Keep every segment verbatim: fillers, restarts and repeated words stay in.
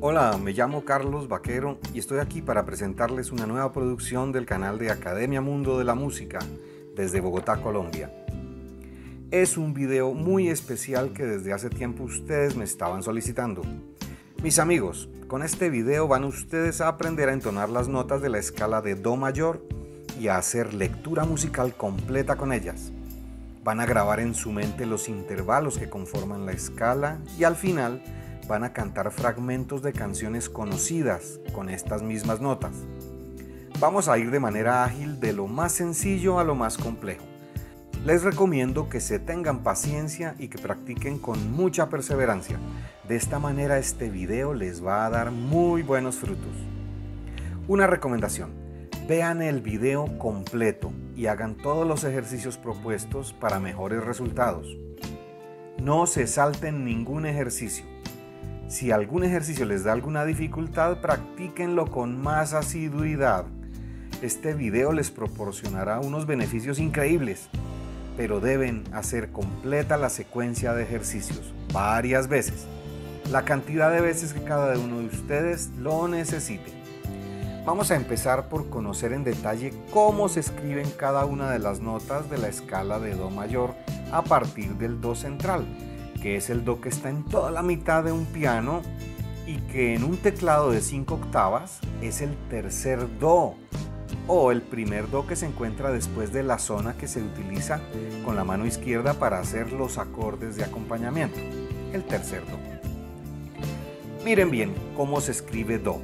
Hola, me llamo Carlos Vaquero y estoy aquí para presentarles una nueva producción del canal de Academia Mundo de la Música desde Bogotá, Colombia. Es un video muy especial que desde hace tiempo ustedes me estaban solicitando. Mis amigos, con este video van ustedes a aprender a entonar las notas de la escala de Do mayor y a hacer lectura musical completa con ellas. Van a grabar en su mente los intervalos que conforman la escala y al final van a cantar fragmentos de canciones conocidas con estas mismas notas. Vamos a ir de manera ágil de lo más sencillo a lo más complejo. Les recomiendo que se tengan paciencia y que practiquen con mucha perseverancia. De esta manera este video les va a dar muy buenos frutos. Una recomendación: vean el video completo y hagan todos los ejercicios propuestos para mejores resultados. No se salten ningún ejercicio. Si algún ejercicio les da alguna dificultad, practíquenlo con más asiduidad. Este video les proporcionará unos beneficios increíbles, pero deben hacer completa la secuencia de ejercicios varias veces, la cantidad de veces que cada uno de ustedes lo necesite. Vamos a empezar por conocer en detalle cómo se escriben cada una de las notas de la escala de Do mayor a partir del Do central, que es el Do que está en toda la mitad de un piano y que en un teclado de cinco octavas es el tercer Do, o el primer Do que se encuentra después de la zona que se utiliza con la mano izquierda para hacer los acordes de acompañamiento, el tercer Do. Miren bien cómo se escribe Do.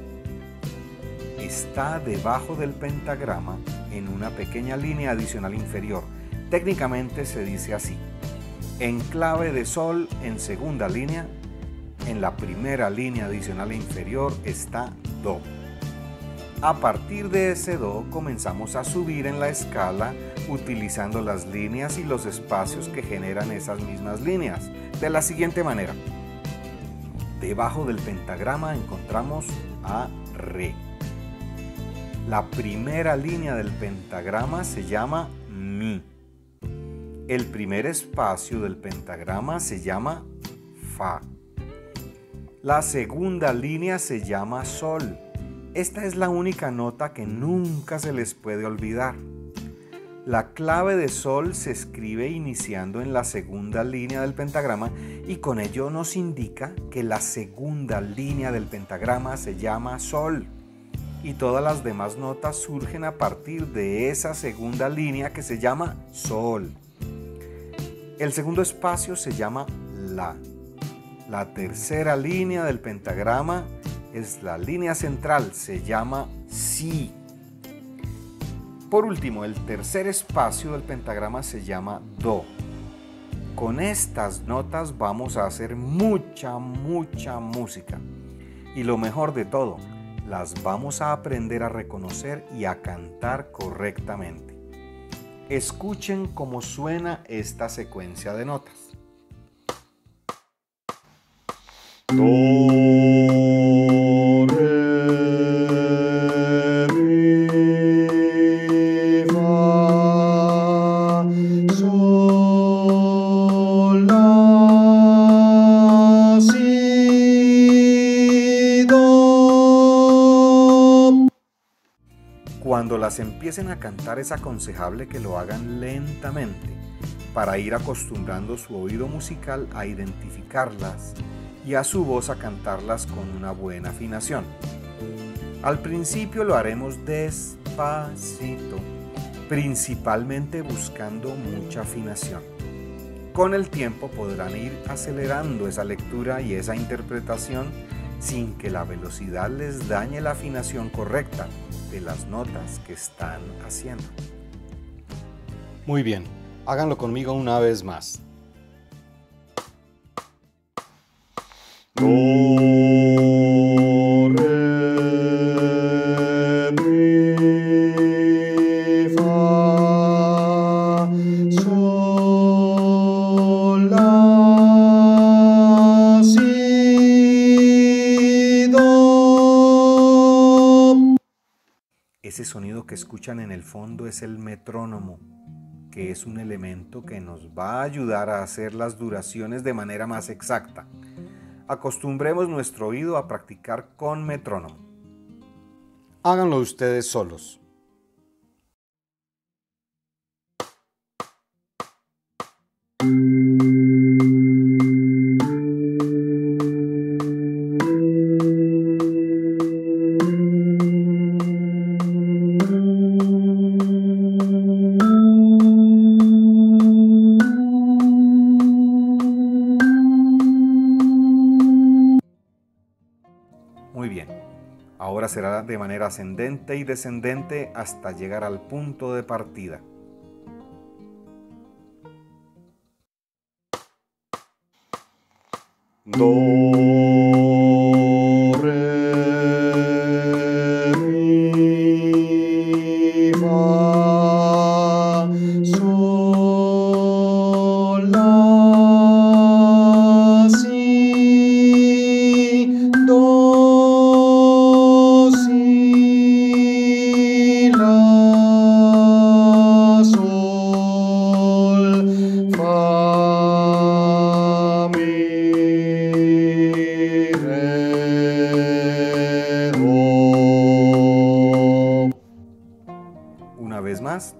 Está debajo del pentagrama en una pequeña línea adicional inferior. Técnicamente se dice así: en clave de sol en segunda línea, en la primera línea adicional inferior está Do. A partir de ese Do comenzamos a subir en la escala utilizando las líneas y los espacios que generan esas mismas líneas, de la siguiente manera. Debajo del pentagrama encontramos a Re. La primera línea del pentagrama se llama Mi. El primer espacio del pentagrama se llama Fa. La segunda línea se llama Sol. Esta es la única nota que nunca se les puede olvidar. La clave de Sol se escribe iniciando en la segunda línea del pentagrama y con ello nos indica que la segunda línea del pentagrama se llama Sol y todas las demás notas surgen a partir de esa segunda línea que se llama Sol. El segundo espacio se llama La. La tercera línea del pentagrama es la línea central, se llama Si. Por último, el tercer espacio del pentagrama se llama Do. Con estas notas vamos a hacer mucha, mucha música. Y lo mejor de todo, las vamos a aprender a reconocer y a cantar correctamente. Escuchen cómo suena esta secuencia de notas. Do, re, mi, fa, sol, la, si, do. Cuando las empiecen a cantar es aconsejable que lo hagan lentamente para ir acostumbrando su oído musical a identificarlas y a su voz a cantarlas con una buena afinación. Al principio lo haremos despacito, principalmente buscando mucha afinación. Con el tiempo podrán ir acelerando esa lectura y esa interpretación sin que la velocidad les dañe la afinación correcta de las notas que están haciendo. Muy bien, háganlo conmigo una vez más. Do, re, mi, fa, sol, la, si, do. Ese sonido que escuchan en el fondo es el metrónomo, que es un elemento que nos va a ayudar a hacer las duraciones de manera más exacta. Acostumbremos nuestro oído a practicar con metrónomo. Háganlo ustedes solos. Muy bien, ahora será de manera ascendente y descendente hasta llegar al punto de partida. Do, re, mi, fa, sol, la, si, do, si, la, sol, fa, mi. Una vez más.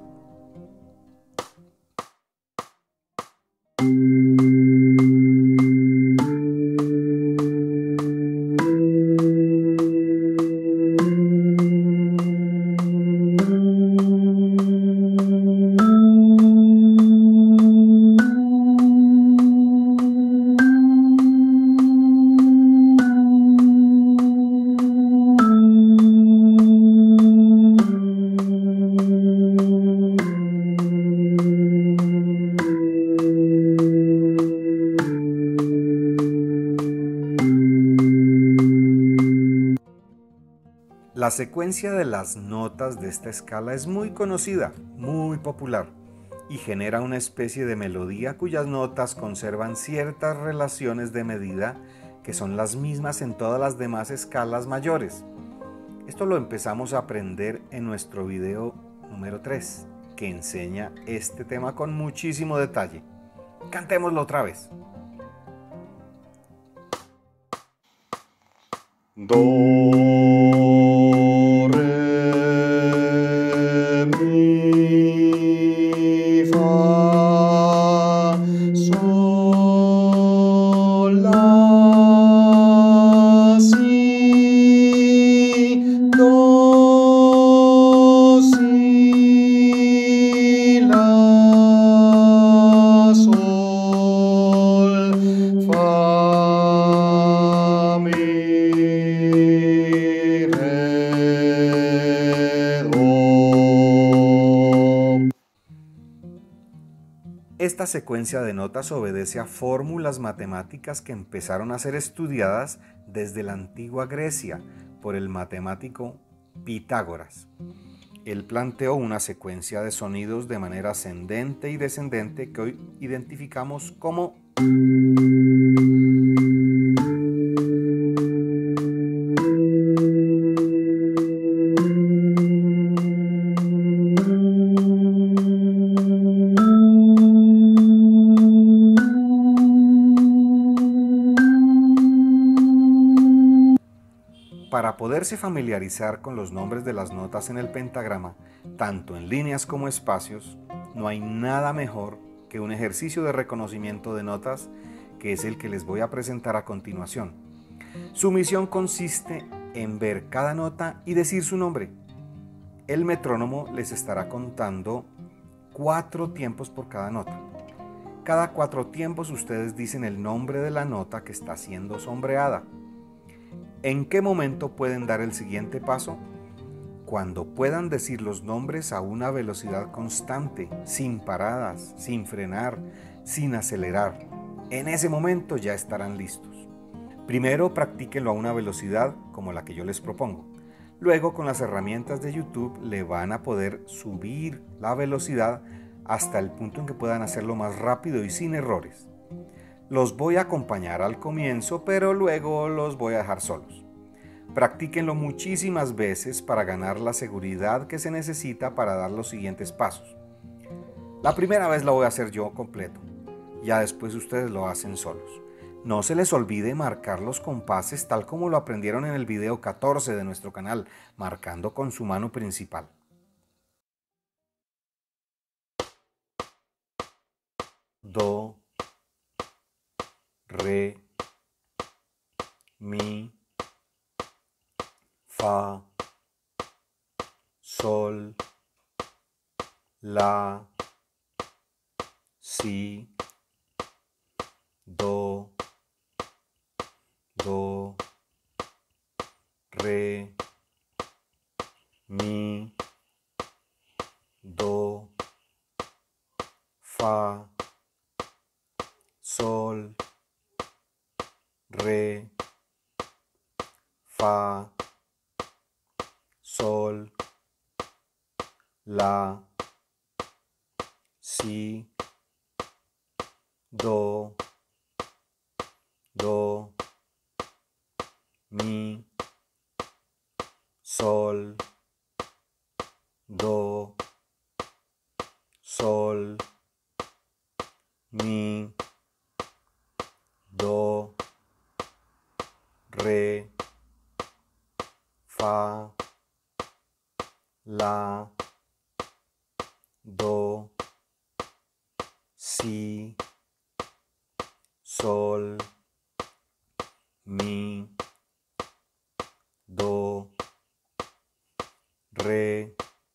La secuencia de las notas de esta escala es muy conocida, muy popular, y genera una especie de melodía cuyas notas conservan ciertas relaciones de medida que son las mismas en todas las demás escalas mayores. Esto lo empezamos a aprender en nuestro video número tres, que enseña este tema con muchísimo detalle. Cantémoslo otra vez. Do, Esta secuencia de notas obedece a fórmulas matemáticas que empezaron a ser estudiadas desde la antigua Grecia por el matemático Pitágoras. Él planteó una secuencia de sonidos de manera ascendente y descendente que hoy identificamos como Para poderse familiarizar con los nombres de las notas en el pentagrama, tanto en líneas como espacios, no hay nada mejor que un ejercicio de reconocimiento de notas, que es el que les voy a presentar a continuación. Su misión consiste en ver cada nota y decir su nombre. El metrónomo les estará contando cuatro tiempos por cada nota. Cada cuatro tiempos ustedes dicen el nombre de la nota que está siendo sombreada. ¿En qué momento pueden dar el siguiente paso? Cuando puedan decir los nombres a una velocidad constante, sin paradas, sin frenar, sin acelerar. En ese momento ya estarán listos. Primero practíquenlo a una velocidad como la que yo les propongo. Luego con las herramientas de YouTube le van a poder subir la velocidad hasta el punto en que puedan hacerlo más rápido y sin errores. Los voy a acompañar al comienzo, pero luego los voy a dejar solos. Practíquenlo muchísimas veces para ganar la seguridad que se necesita para dar los siguientes pasos. La primera vez lo voy a hacer yo completo, ya después ustedes lo hacen solos. No se les olvide marcar los compases tal como lo aprendieron en el video catorce de nuestro canal, marcando con su mano principal. Do, re, mi, fa, sol, la, si, do, do, re, mi, do, fa, sol, re, fa, sol, la, si, do, do, mi, sol, do, sol, mi, do, re, fa, la, do, si, sol, mi, do, re,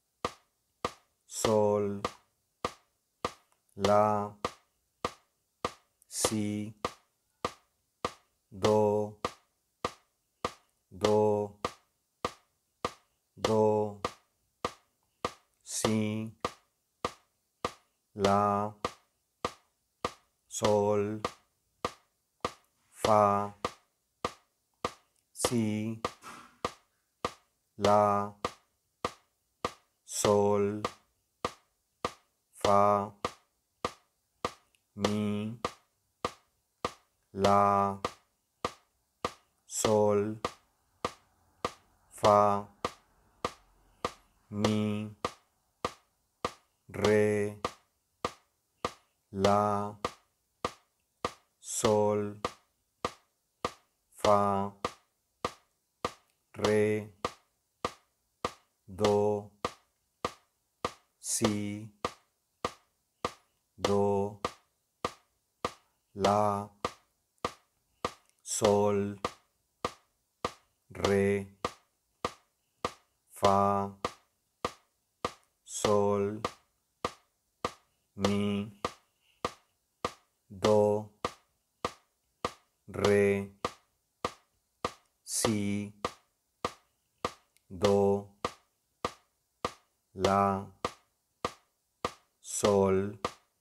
sol, la, si, do, do, do, si, la, sol, fa, si, la, sol, fa, mi, la, sol, fa, mi, re, la, sol, fa, re, do, si, do, la, sol, re, fa, sol, mi, do, re, si, do, la, sol,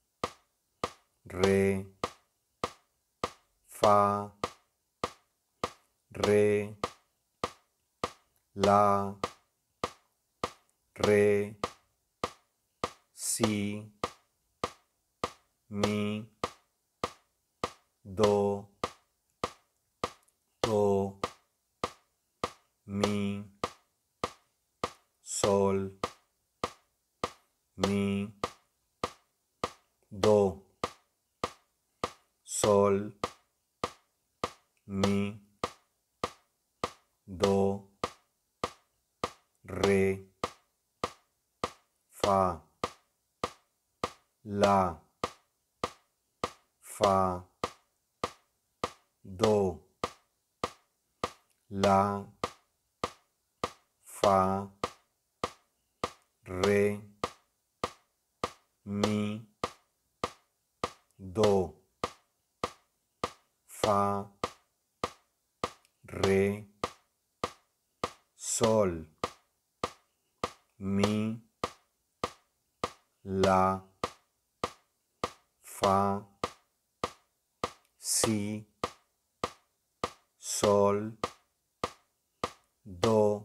re, fa, re, la, re, si, mi, do, do, mi, sol, mi, do, sol, mi, do, re, fa, la, fa, do, la, fa, re, mi, do, fa, re, sol, mi, la, fa, si, sol, do,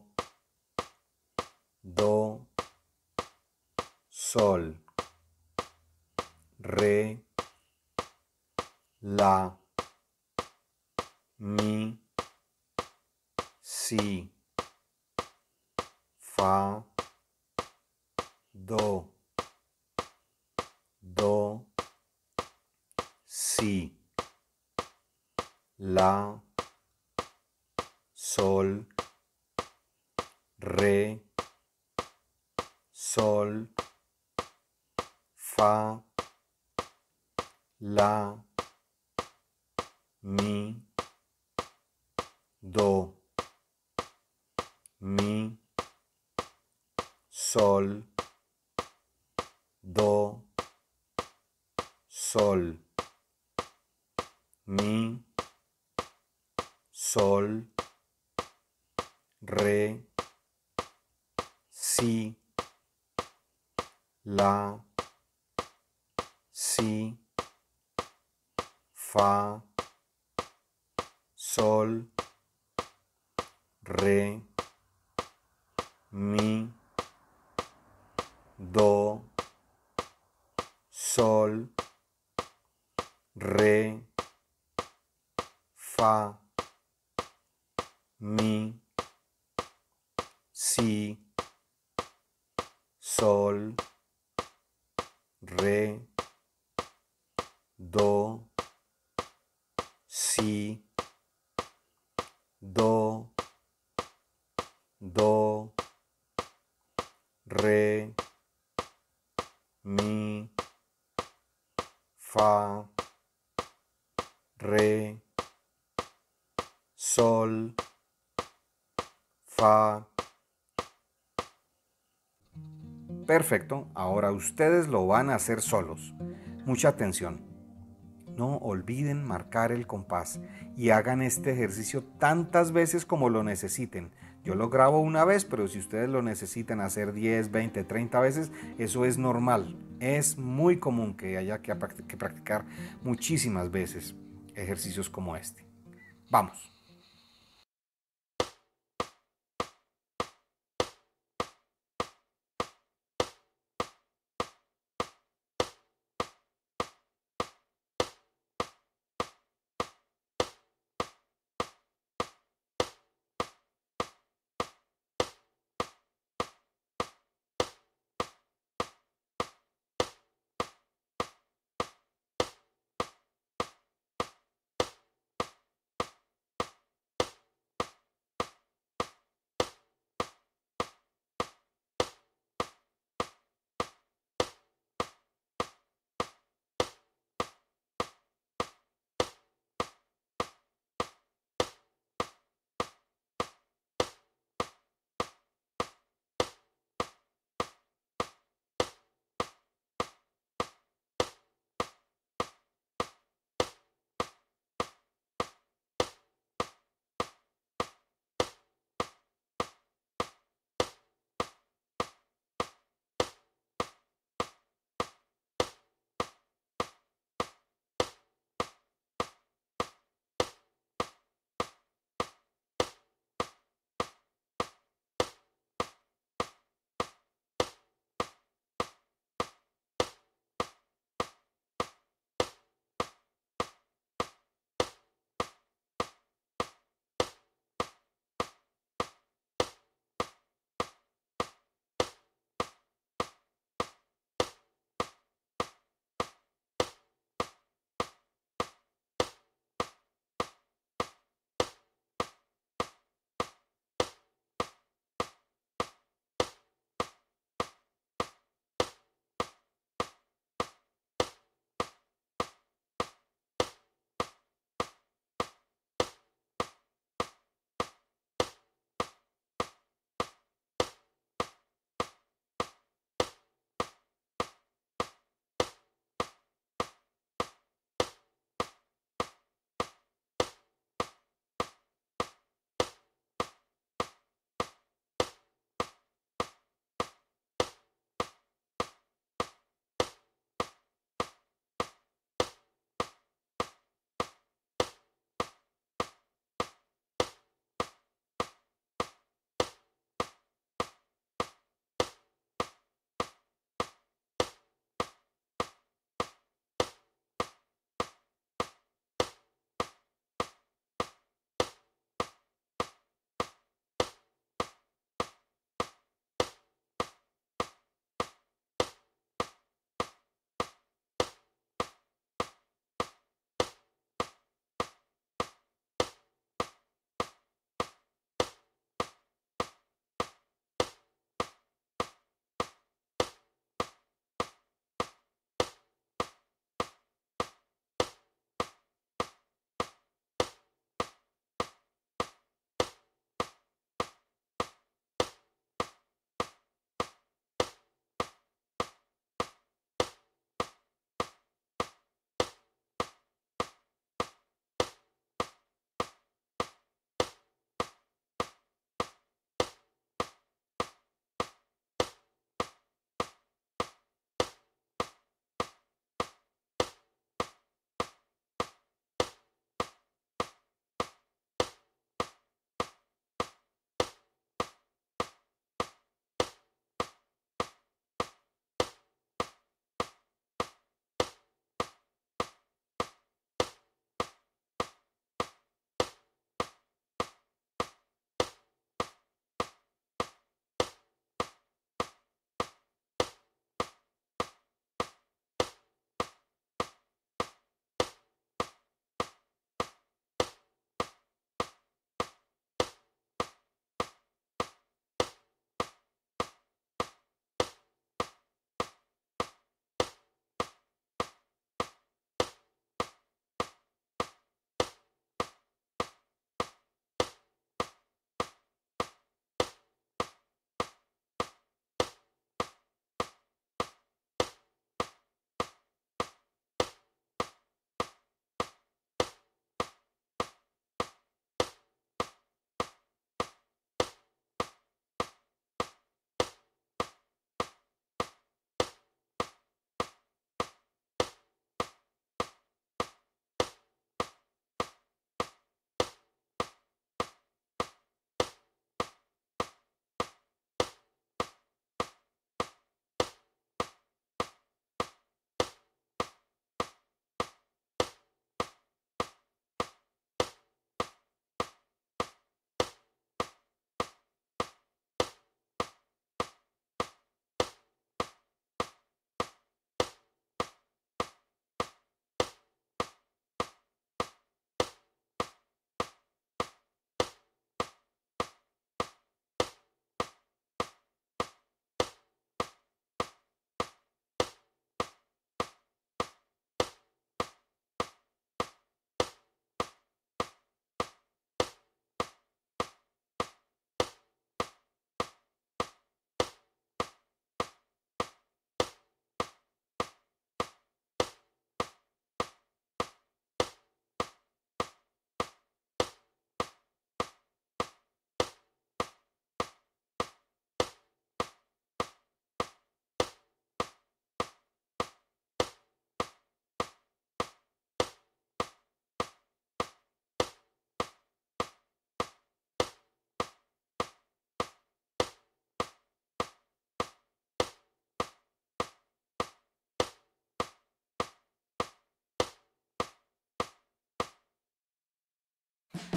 do, sol, re, la, mi, si, fa, do, do, si, la, sol, re, sol, fa, la, mi, do, mi, sol, do, sol, mi, sol, re, si, la, si, fa, sol, re, mi, do, sol, re, fa, mi, si, sol, re, do, si, do, do, re, mi, fa, re, sol, fa. Perfecto, ahora ustedes lo van a hacer solos. Mucha atención. No olviden marcar el compás y hagan este ejercicio tantas veces como lo necesiten. Yo lo grabo una vez, pero si ustedes lo necesitan hacer diez, veinte, treinta veces, eso es normal. Es muy común que haya que practicar muchísimas veces ejercicios como este. Vamos.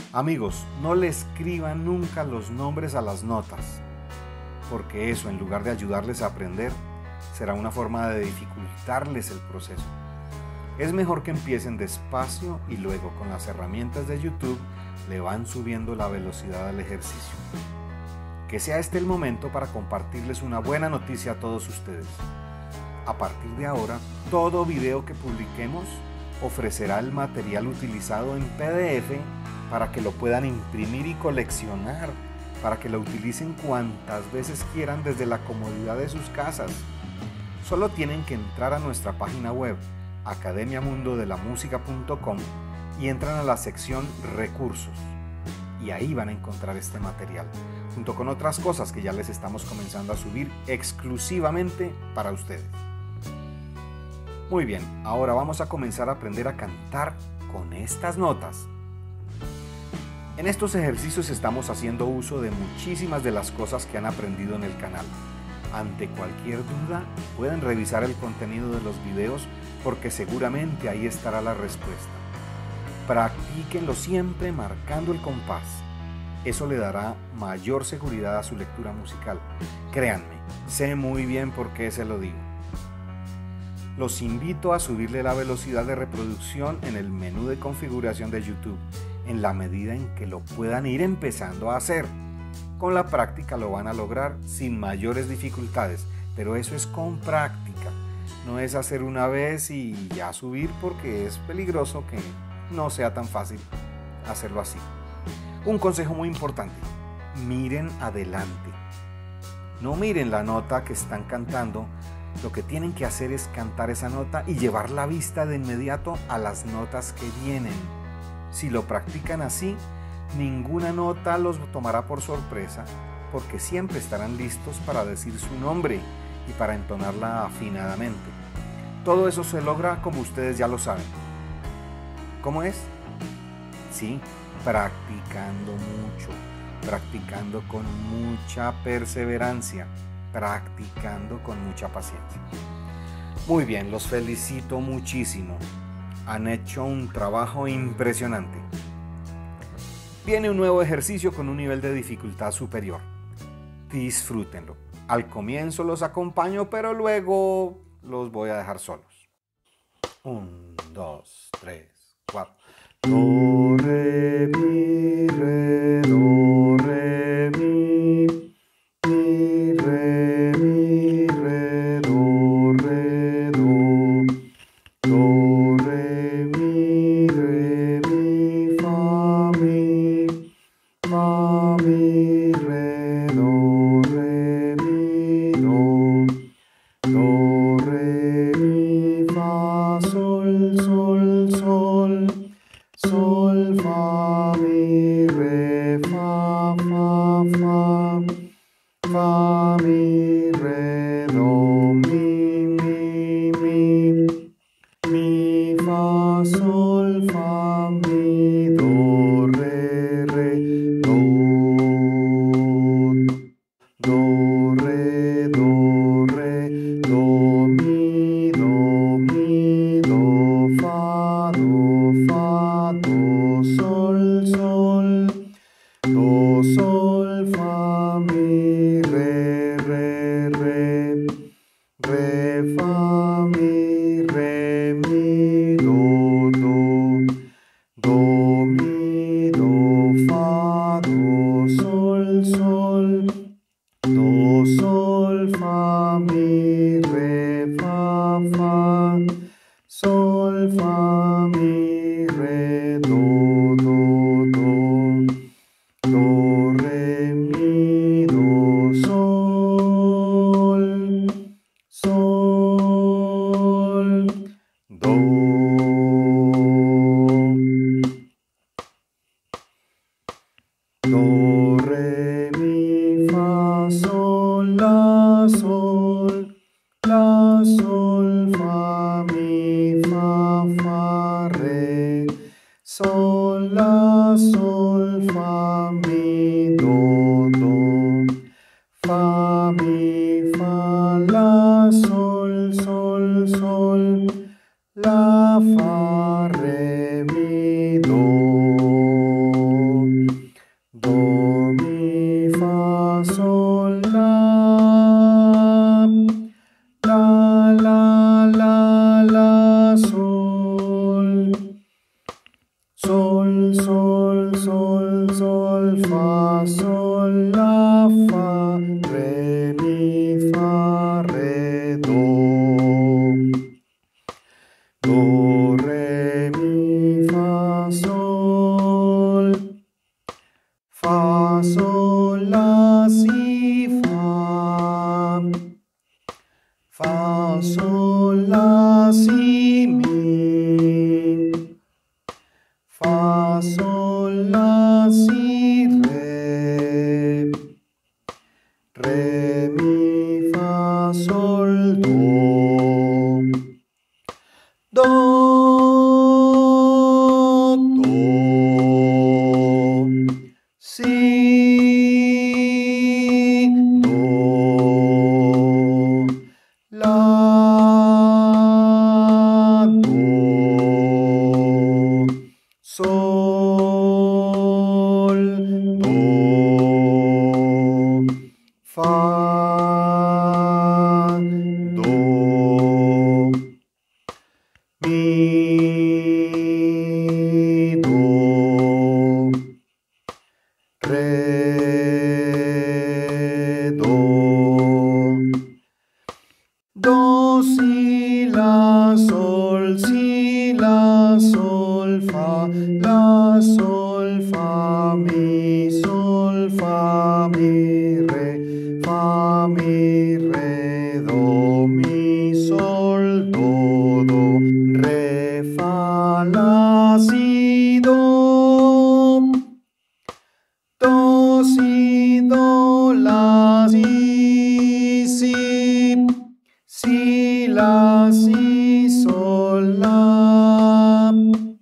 Amigos, no le escriban nunca los nombres a las notas, porque eso, en lugar de ayudarles a aprender, será una forma de dificultarles el proceso. Es mejor que empiecen despacio y luego con las herramientas de YouTube le van subiendo la velocidad al ejercicio. Que sea este el momento para compartirles una buena noticia a todos ustedes. A partir de ahora, todo video que publiquemos ofrecerá el material utilizado en P D F para que lo puedan imprimir y coleccionar, para que lo utilicen cuantas veces quieran desde la comodidad de sus casas. Solo tienen que entrar a nuestra página web academia mundo de la música punto com y entran a la sección Recursos. Y ahí van a encontrar este material, junto con otras cosas que ya les estamos comenzando a subir exclusivamente para ustedes. Muy bien, ahora vamos a comenzar a aprender a cantar con estas notas. En estos ejercicios estamos haciendo uso de muchísimas de las cosas que han aprendido en el canal. Ante cualquier duda, pueden revisar el contenido de los videos porque seguramente ahí estará la respuesta. Practíquenlo siempre marcando el compás. Eso le dará mayor seguridad a su lectura musical. Créanme, sé muy bien por qué se lo digo. Los invito a subirle la velocidad de reproducción en el menú de configuración de YouTube, en la medida en que lo puedan ir empezando a hacer. Con la práctica lo van a lograr sin mayores dificultades, pero eso es con práctica. No es hacer una vez y ya subir, porque es peligroso que no sea tan fácil hacerlo así. Un consejo muy importante: miren adelante. No miren la nota que están cantando. Lo que tienen que hacer es cantar esa nota y llevar la vista de inmediato a las notas que vienen. Si lo practican así, ninguna nota los tomará por sorpresa, porque siempre estarán listos para decir su nombre y para entonarla afinadamente. Todo eso se logra como ustedes ya lo saben. ¿Cómo es? Sí, practicando mucho, practicando con mucha perseverancia, practicando con mucha paciencia. Muy bien, los felicito muchísimo. Han hecho un trabajo impresionante. Viene un nuevo ejercicio con un nivel de dificultad superior. Disfrútenlo. Al comienzo los acompaño, pero luego los voy a dejar solos. Un, dos, tres, cuatro. Do, re, mi, re, do, re, mi, mi, re, mi, re, do, re, do, do, re, mi, re, mi, fa, mi, fa, mi, re, do, re, mi, do, do, re, mi, fa, sol, sol, sol, sol, fa, mi, re, fa, fa, fa, fa, mi, re, do, mi, mi, mi, mi, fa, sol, fa, mi, do, re, re, do, do, re, do, re, do, mi, do, mi, do, fa, do, fa, do, sol, sol, do, sol, fa, mi, re, re, re, re, fa, mi, re, mi, do, do, do, mi, do, fa, do, sol, sol, do, sol, fa, mi, re, fa, fa, sol, fa, mi, re, do, do, do, do, re, mi, do, sol, sol, do, do, re, mi, fa, sol, la, sol, la, sol, fa, mi, fa, fa, re, sol, la, sol, fa, mi, do, do, fa, mi, fa, la, sol, sol, sol, la, fa, re, mi, do. sol, la, fa, re, mi, fa, re, do. Do, re, mi, fa, sol. Fa, sol, la, si, fa. Fa, sol, la, si, mi. Fa, sol, la, si, re. Re, mi, fa, sol, do. Do, do, si, do, la, do, sol, do, fa, do, mi, do, re, do, do, si, la, sol, si, la, sol, fa, la, sol, fa, mi, sol, fa, mi, re, fa, mi, re, do, mi, sol, do, do, re, fa, la, si, do, do, si, do, la, si, si, si, la, si, sol, la,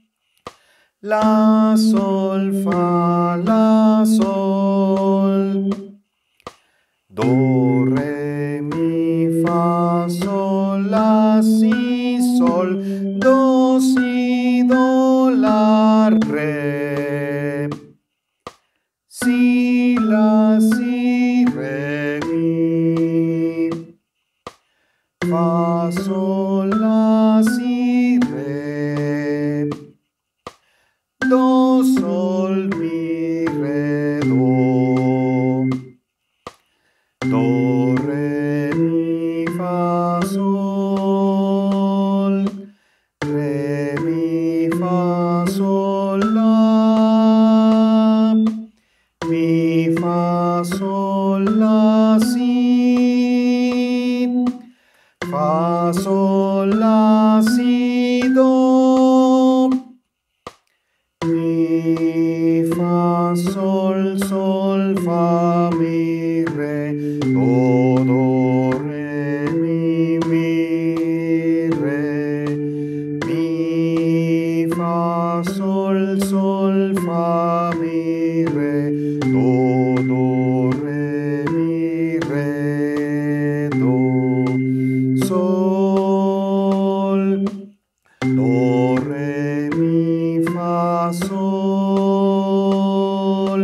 la, sol, fa, la, sol, do, re, mi, fa, sol, la, si, sol, do, si, do, la, re, si, la, si, re, mi, fa, sol, la, si, re, do, sol, mi, re, do, do, re, mi, fa, sol, re, mi, fa, sol, la, mi, fa, sol, la, si, fa, sol, la, si, do, mi, fa, sol, sol, fa, mi, re, do, do, re, mi, mi, re, mi, fa, sol, sol, fa, mi, re, do, do, re, mi, re, do, sol, do, re, mi, fa, sol,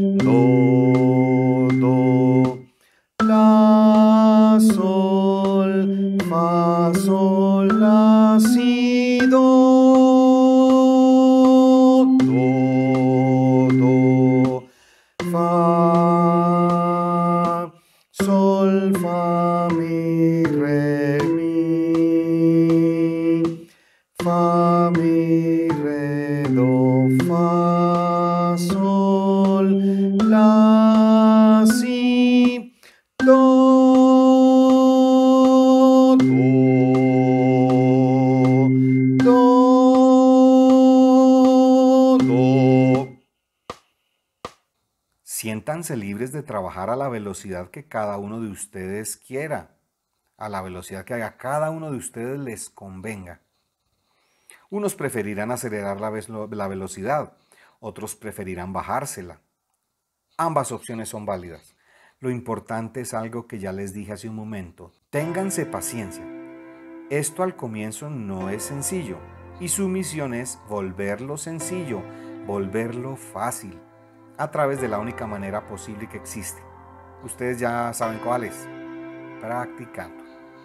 do, do, la, sol, fa, sol, la, si, do, do, do, fa, sol, fa, mi, re, mi, fa, mi, re, do, fa, sol, la, si, do, do, do, do. Siéntanse libres de trabajar a la velocidad que cada uno de ustedes quiera, a la velocidad que a cada uno de ustedes les convenga. Unos preferirán acelerar la, la velocidad, otros preferirán bajársela. Ambas opciones son válidas. Lo importante es algo que ya les dije hace un momento. Ténganse paciencia. Esto al comienzo no es sencillo y su misión es volverlo sencillo, volverlo fácil, a través de la única manera posible que existe. Ustedes ya saben cuál es. Practicando.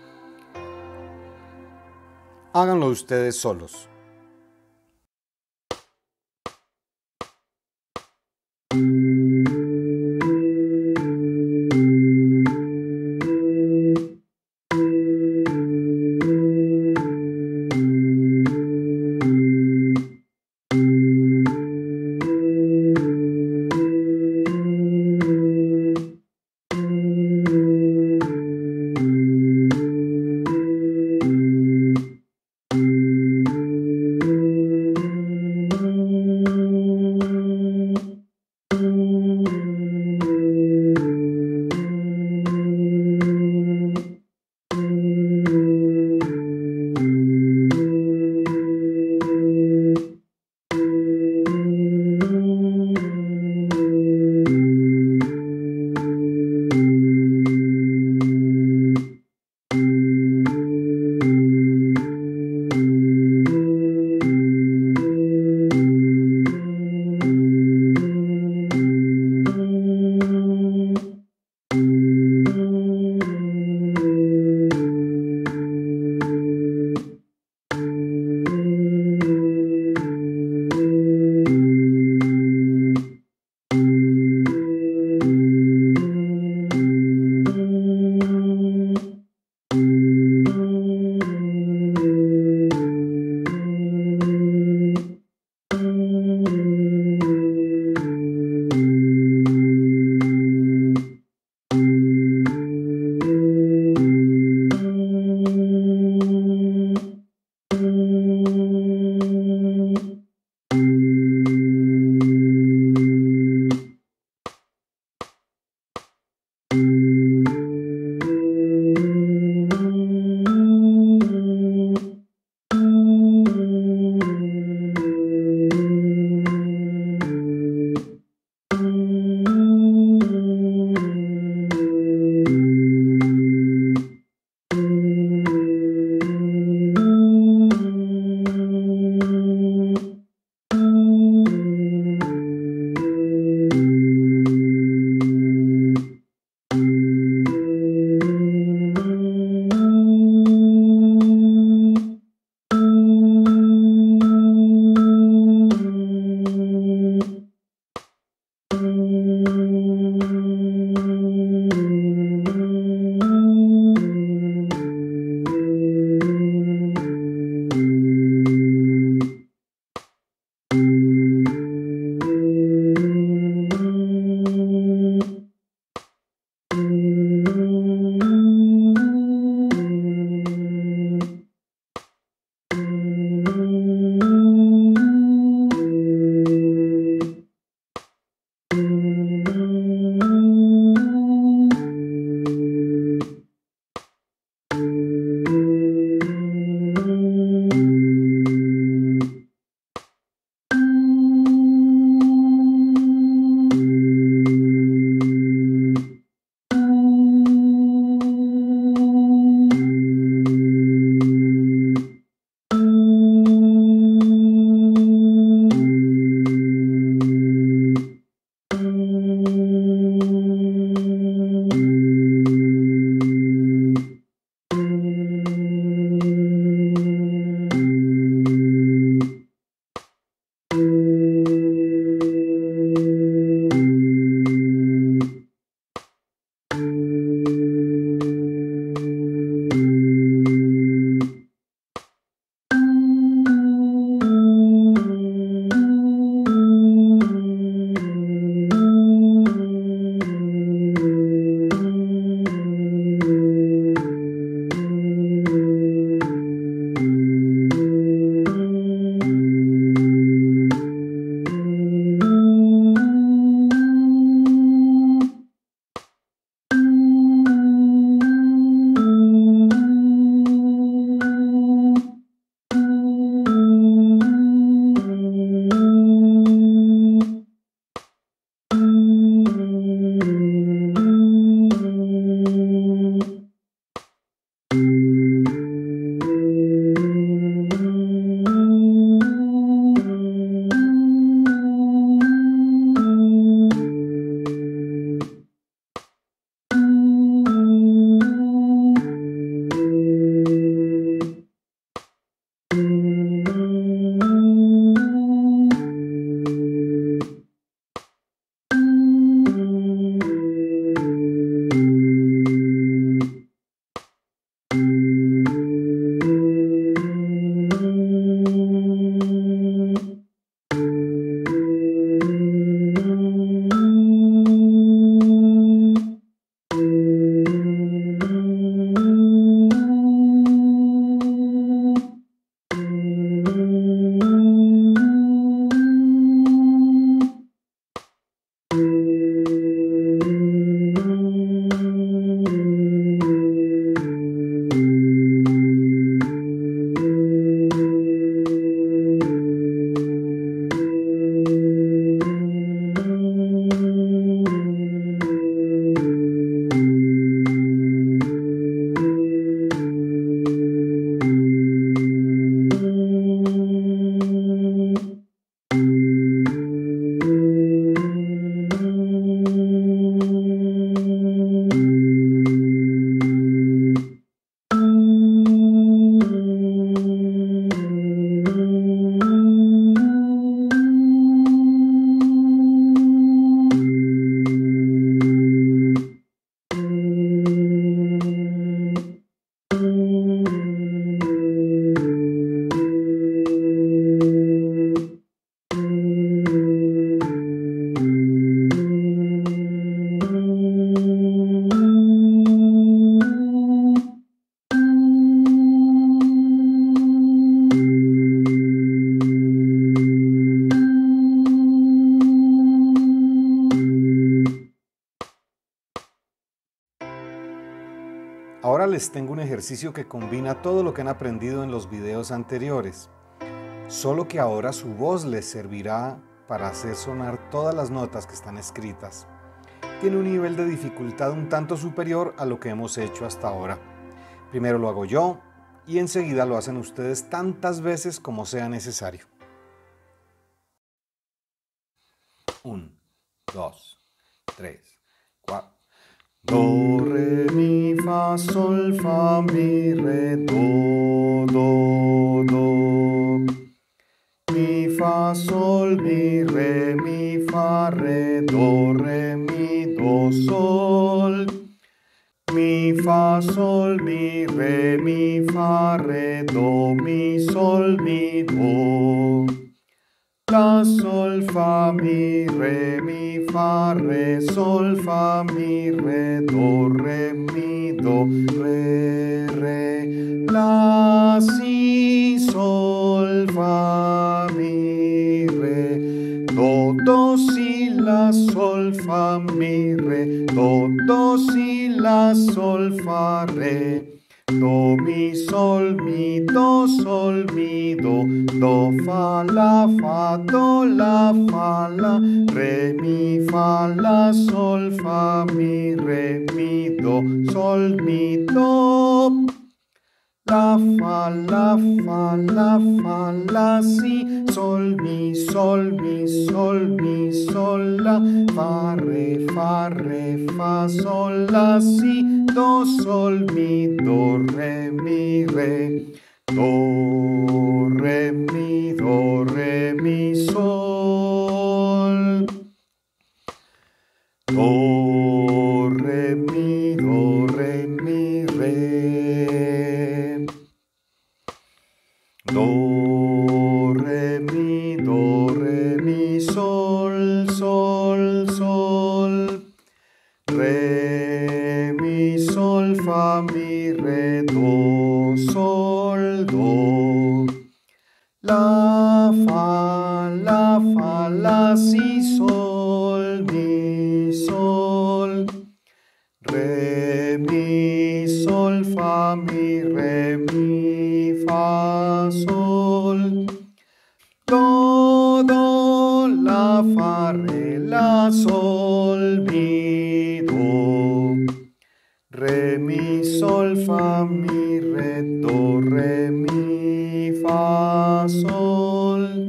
Háganlo ustedes solos. Ahora les tengo un ejercicio que combina todo lo que han aprendido en los videos anteriores, solo que ahora su voz les servirá para hacer sonar todas las notas que están escritas. Tiene un nivel de dificultad un tanto superior a lo que hemos hecho hasta ahora. Primero lo hago yo y enseguida lo hacen ustedes tantas veces como sea necesario. Un, dos, tres, cuatro. Do, re, mi, fa, sol, fa, mi, re, do, do, do. Mi, fa, sol, mi, re, mi, fa, re, do, re, mi, do, sol. Mi, fa, sol, mi, re, mi, fa, re, do, mi, sol, mi, do. La, sol, fa, mi, re, mi, fa, re, sol, fa, mi, re, do, re, mi, do, re, re. La, si, sol, fa, mi, re, do, do, si, la, sol, fa, mi, re, do, do, si, la, sol, fa, re. Do, mi, sol, mi, do, sol, mi, do, do, fa, la, fa, do, la, fa, la, re, mi, fa, la, sol, fa, mi, re, mi, do, sol, mi, do. La, fa, la, fa, la, fa, la, si, sol, mi, sol, mi, sol, mi, sol, la, fa, re, fa, re, fa, sol, la, si, do, sol, mi, do, re, mi, re, do, re, mi, do, re, mi, sol, do, re, mi, do, re, mi, re, do, re, mi, do, re, mi, sol, sol, sol, re, mi, sol, fa, mi, re, do, sol, do. La, fa, la, fa, la, si, sol, mi, sol, re, mi, sol, fa, mi, re, mi, fa, sol, do, do, la, fa, re, la, sol, mi, do, re, mi, sol, fa, mi, re, do, re, mi, fa, sol,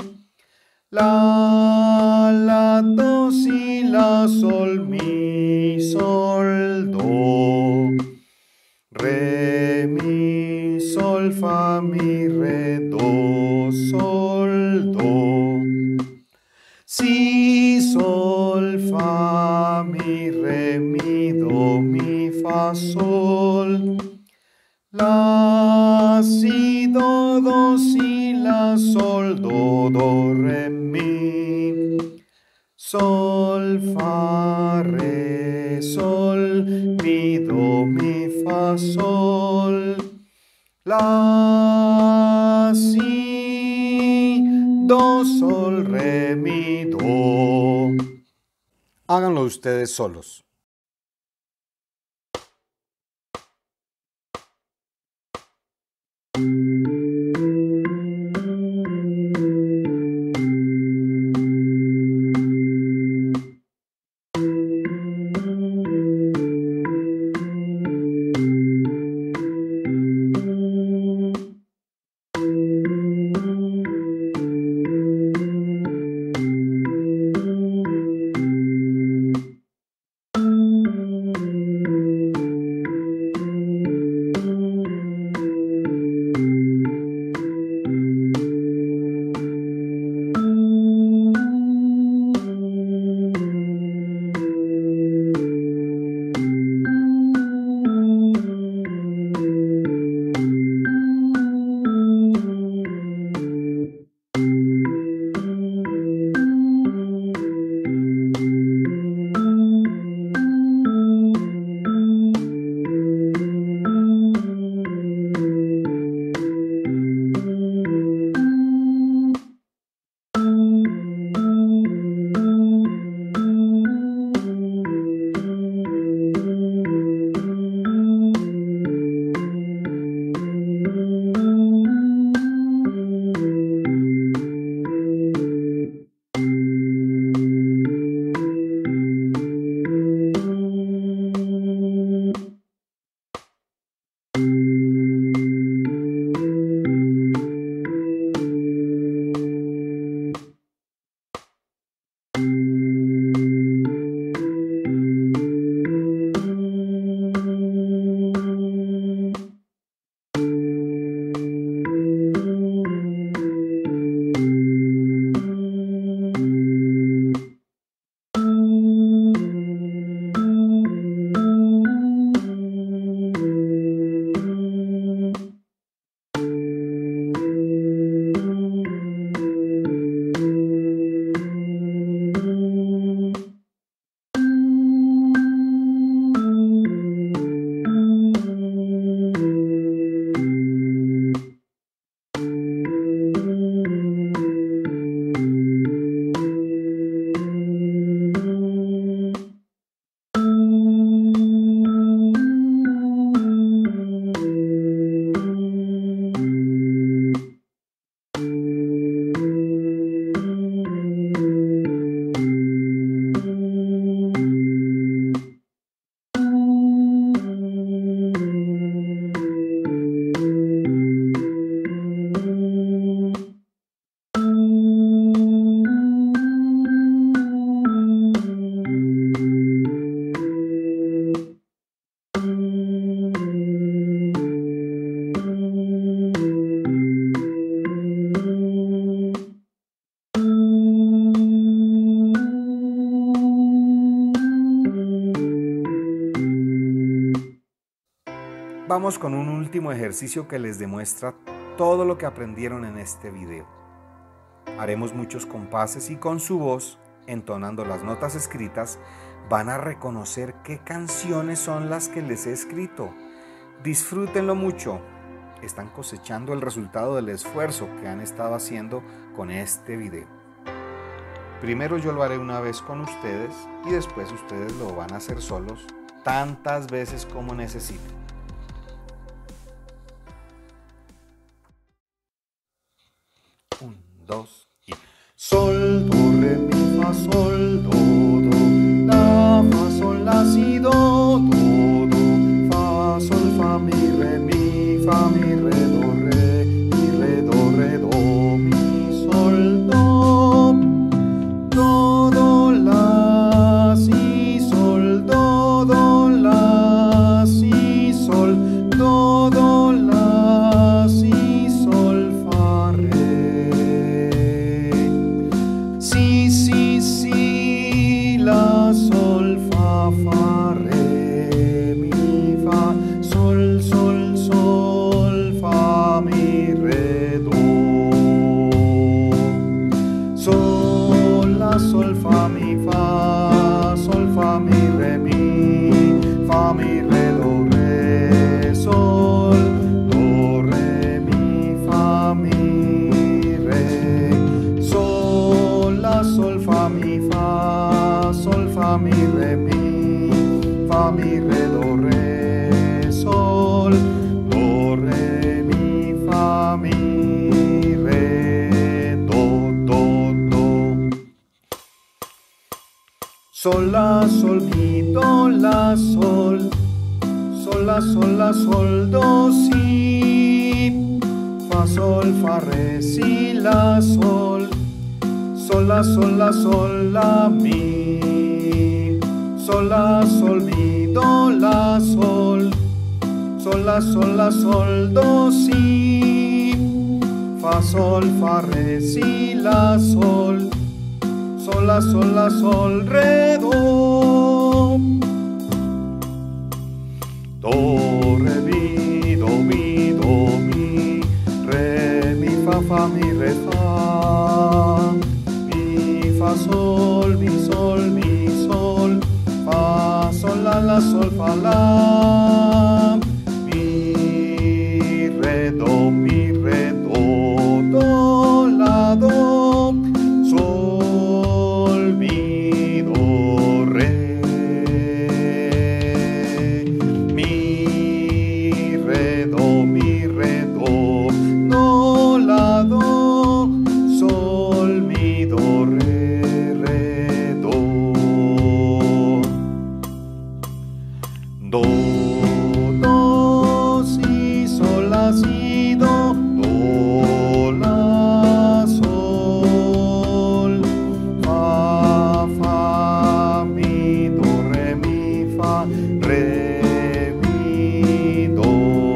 la, la, do, si, la, sol, mi, sol, do, re, mi, sol, fa, mi, re, do, sol, do, si, sol, fa, mi, re, mi, do, mi, fa, sol, la, si, do, do, si, la, sol, do, do, re, mi, sol, fa, re, sol, mi, do, mi, fa, sol, la, si, do, sol, re, mi, do. Háganlo ustedes solos. vamos con un último ejercicio que les demuestra todo lo que aprendieron en este video. Haremos muchos compases y con su voz, entonando las notas escritas, van a reconocer qué canciones son las que les he escrito. Disfrútenlo mucho. Están cosechando el resultado del esfuerzo que han estado haciendo con este video. Primero yo lo haré una vez con ustedes y después ustedes lo van a hacer solos tantas veces como necesiten. Un, dos y... Sol, do, re, mi, fa, sol, do, do, la, fa, sol, la, si, do, do, do, fa, sol, fa, mi, re, mi, fa, mi, re, do, re, mi, re, do, re, do, mi, sol, do, do, do, la, si, sol, do, do, la, si, sol, do, do, la, si, sol, fa, re. Si, si, si, la, sol, fa, fa, re, mi, fa, sol, sol, sol, fa, mi, re, do. Sol, la, sol, fa, mi, fa, sol, fa, mi, re, mi, fa, mi, re, do, re, sol, do, re, mi, fa, mi, re, sol, la, sol, fa, mi, fa, sol, fa, mi, re, mi, fa, mi, re, do, re, sol, do, re, mi, fa, mi, re, do, do, do. Sol, la, sol, mi, do, la, sol, sol, la, sol, la, sol, do, si, fa, sol, fa, re, si, la, sol, sol, la, sol, la, sol, la, mi, sol, la, sol, mi, do, la, sol, sol, la, sol, la, sol, do, si, fa, sol, fa, re, si, la, sol, sol, la, sol, la, sol, re, do, do, re, mi, do, mi, do, mi, re, mi, fa, fa, mi, re, fa, mi, fa, sol, mi, sol, mi, sol, fa, sol, la, la, sol, fa, la, mi, re, do, mi, re, do, do, la, do, sol, mi, do, re, mi, re, do, mi, re, do, do, la, do, sol, mi, do, re, re, do, do, do, si, sol, la, si, do, do, la, sol, fa, fa, mi, do, re, mi, fa, re, mi, do,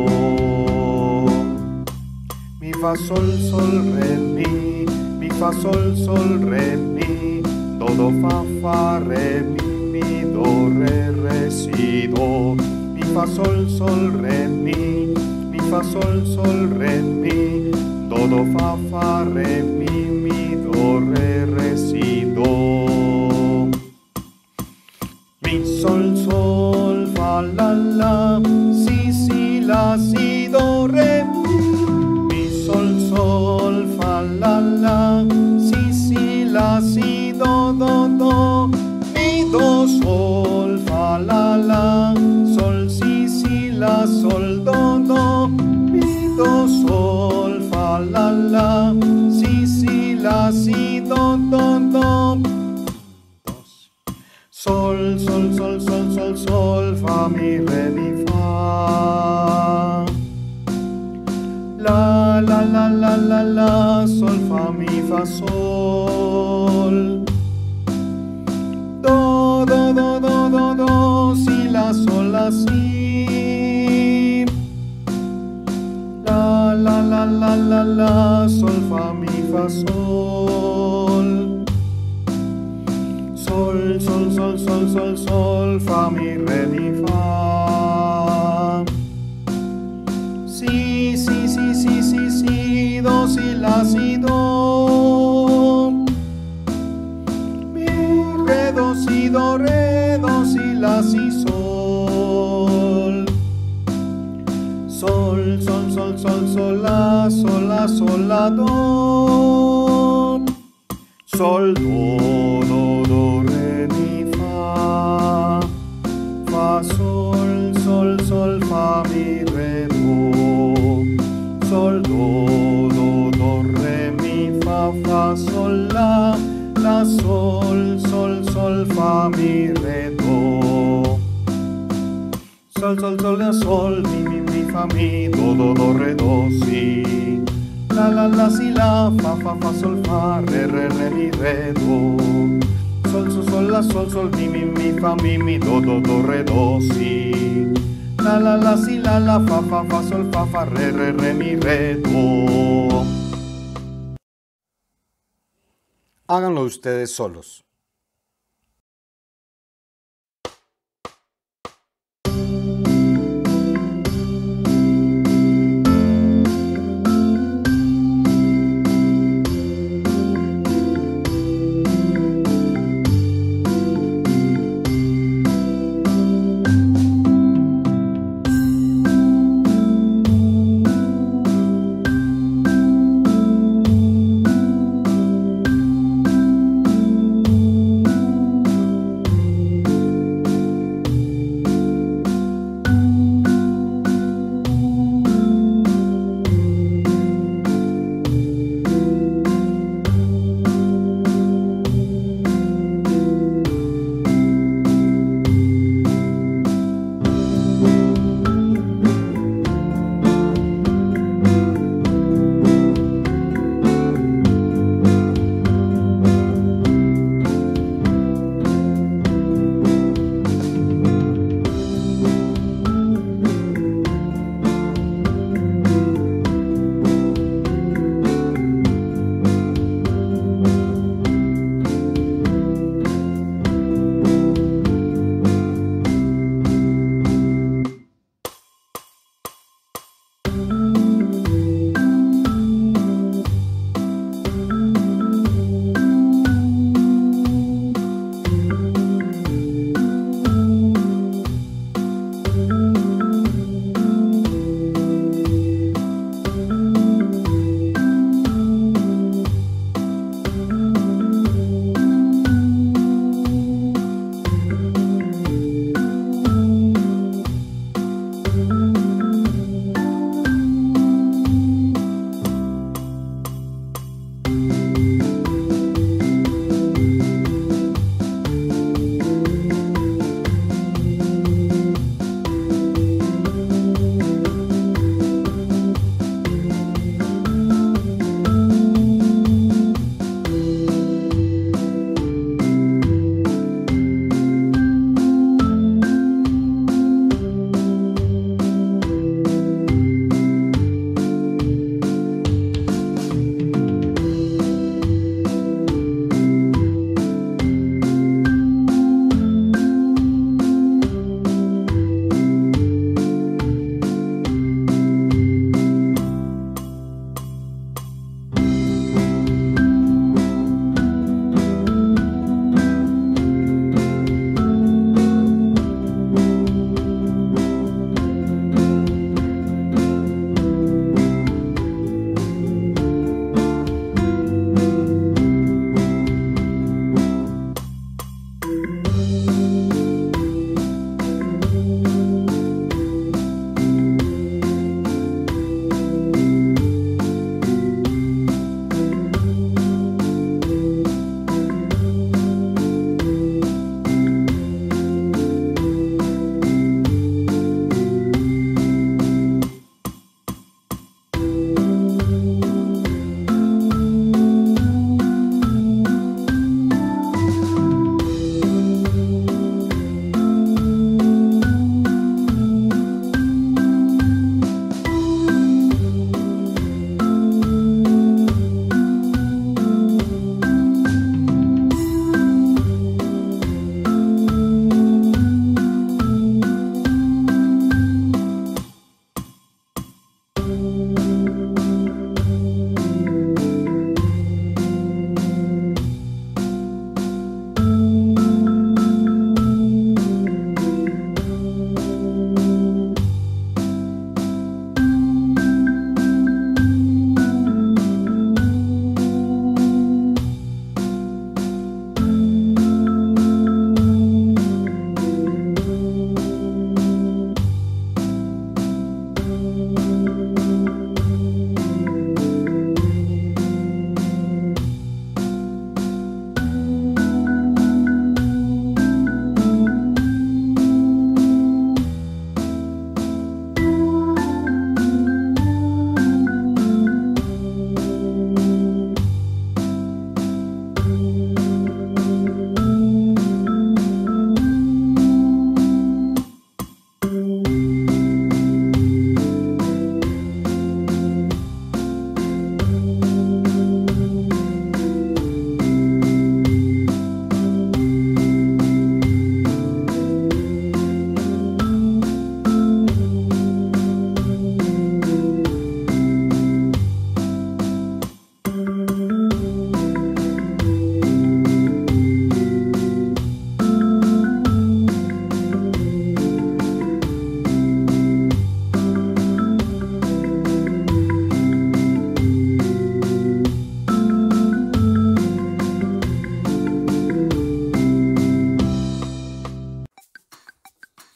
mi, fa, sol, sol, re, mi, mi, fa, sol, sol, re, mi, do, do, fa, fa, re, mi, mi, do, re, re, si, do, mi, fa, sol, sol, re, mi, mi, fa, sol, sol, re, mi, do, do, fa, fa, re, mi, mi, do, re, re, si, do, mi, sol, sol, fa, la, la, si, si, la, si, do, re, mi, sol, sol, fa, la, la, si, si, la, si, do, do, do, mi, do, sol, fa, la, la, sol, si, si, la, sol, do, do, mi, do, sol, fa, la, la, si, si, la, si, do, do, do, sol, sol, sol, sol, sol, sol, fa, mi, re, mi, fa, la, la, la, la, la, la, sol, fa, mi, fa, sol, do, do, do, do, do, do, si, la, sol, la, si, la, la, la, la, la, la, sol, fa, mi, fa, sol, sol, sol, sol, sol, sol, sol, fa, mi, re, mi, fa, la, sol, la, do. Sol, do, do, do, re, mi, fa. Fa, sol, sol, sol, fa, mi, re, do. Sol, do, do, do, re, mi, fa, fa, sol, la. La, sol, sol, sol, fa, mi, re, do. Sol, sol, sol, la, sol, mi, mi, mi, fa, mi, do, do, do, re, do, si. La, la, la, si, la, fa, fa, fa, sol, fa, re, re, re, mi, re, do. Sol, sol, sol, la, sol, sol, mi, mi, mi, fa, mi, mi, do, do, do, re, do, si. La, la, la, si, la, la, fa, fa, fa, sol, fa, fa, re, re, re, mi, re, do. Háganlo ustedes solos.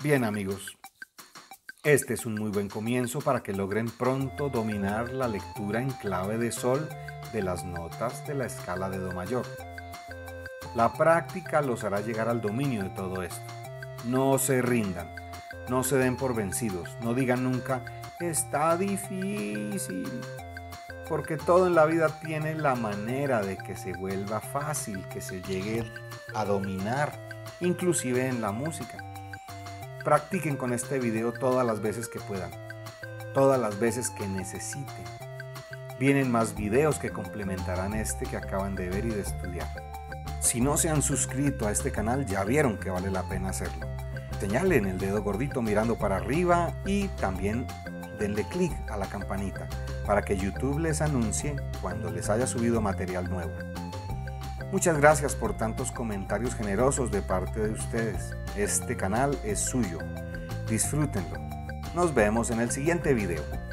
Bien amigos, este es un muy buen comienzo para que logren pronto dominar la lectura en clave de sol de las notas de la escala de do mayor. La práctica los hará llegar al dominio de todo esto. No se rindan, no se den por vencidos, no digan nunca, está difícil, porque todo en la vida tiene la manera de que se vuelva fácil, que se llegue a dominar, inclusive en la música. Practiquen con este video todas las veces que puedan, todas las veces que necesiten. Vienen más videos que complementarán este que acaban de ver y de estudiar. Si no se han suscrito a este canal, ya vieron que vale la pena hacerlo. Señalen el dedo gordito mirando para arriba y también denle clic a la campanita para que YouTube les anuncie cuando les haya subido material nuevo. Muchas gracias por tantos comentarios generosos de parte de ustedes. Este canal es suyo. Disfrútenlo. Nos vemos en el siguiente video.